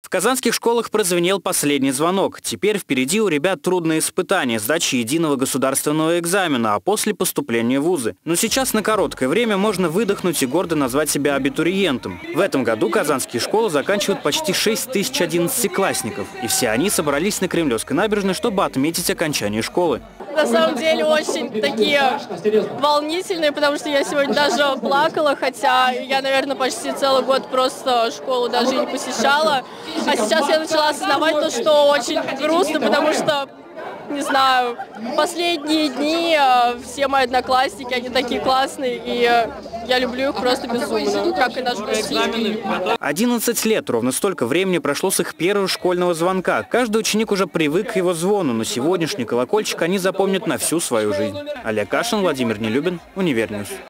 В казанских школах прозвенел последний звонок. Теперь впереди у ребят трудные испытания, сдача единого государственного экзамена, а после поступления в вузы. Но сейчас на короткое время можно выдохнуть и гордо назвать себя абитуриентом. В этом году казанские школы заканчивают почти 6 тысяч 11-классников. И все они собрались на Кремлевской набережной, чтобы отметить окончание школы. На самом деле очень такие волнительные, потому что я сегодня даже плакала, хотя я, наверное, почти целый год просто школу даже не посещала. А сейчас я начала осознавать то, что очень грустно, потому что, не знаю, последние дни все мои одноклассники, они такие классные, и я люблю их просто безумно, как и наш экзамены. 11 лет, ровно столько времени прошло с их первого школьного звонка. Каждый ученик уже привык к его звону, но сегодняшний колокольчик они запомнят на всю свою жизнь. Олег Кашин, Владимир Нелюбин, Универньюз.